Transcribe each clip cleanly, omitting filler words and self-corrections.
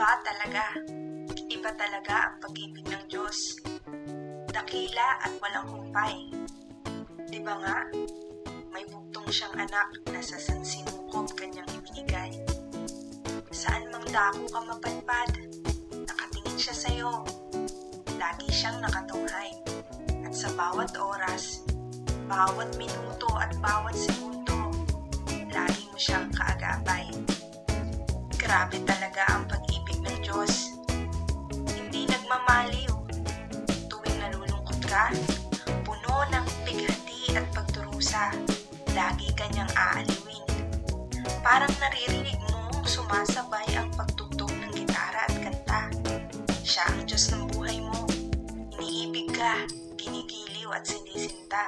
Iba talaga. Iba talaga ang pag-ibig ng Diyos. Dakila at walang humpay. Di ba nga? May buktong siyang anak na sa sansinukob kanyang ibinigay. Saan mang dako ka mapadpad, nakatingin siya sa'yo. Lagi siyang nakatunghay. At sa bawat oras, bawat minuto at bawat segundo, lagi mo siyang kaagapay. Grabe talaga ang pag-ibig ng Diyos. Hindi nagmamaliw. Tuwing nalulungkot ka, puno ng pighati at pagdurusa, lagi kanyang aaliwin. Parang naririnig mong sumasabay ang pagtugtog ng gitara at kanta. Siya ang Diyos ng buhay mo. Iniibig ka, ginigiliw at sinisinta.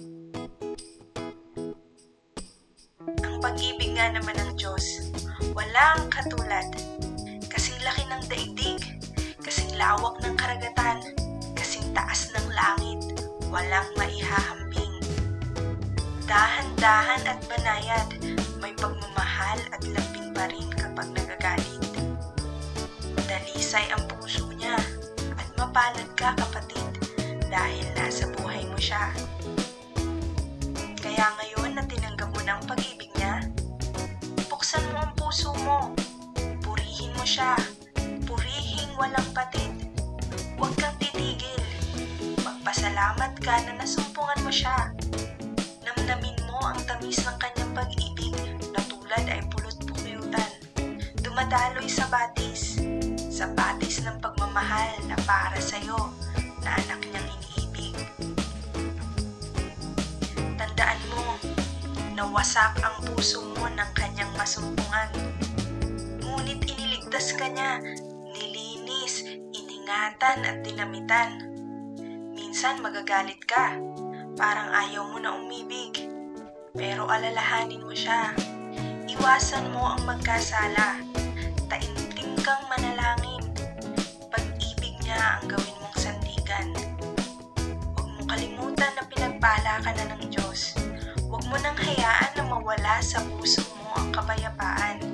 Ang pag-ibig nga naman ng Diyos, walang katulad. Kasing laki ng daigdig, kasing lawak ng karagatan, kasing taas ng langit, walang maihahambing. Dahan-dahan at banayad, may pagmamahal at lambing pa rin kapag nagagalit. Dalisay ang puso niya, at mapalad ka kapatid, dahil nasa buhay mo siya. Kaya ngayon na tinanggap mo ng pag-ibig niya, buksan mo ang puso mo, purihin mo siya, purihing walang patid. Huwag kang titigil, magpasalamat ka na nasumpungan mo siya. Namnamin mo ang tamis ng kanyang pag-ibig na tulad ay pulot-pukuyutan. Dumadaloy sa batis ng pagmamahal na para sa'yo na anak niyang iniibig. Tandaan mo, nawasak ang puso mo ng kanyang masumpungan. Ngunit iniligtas ka niya, nilinis, iningatan at dinamitan. Minsan magagalit ka, parang ayaw mo na umibig. Pero alalahanin mo siya. Iwasan mo ang magkasala. Taimtim kang manalangin. Pag-ibig niya ang gawin mong sandigan. Huwag mong kalimutan na pinagpala ka na ng Diyos. Huwag mo nang hayaan na mawala sa puso mo ang kapayapaan.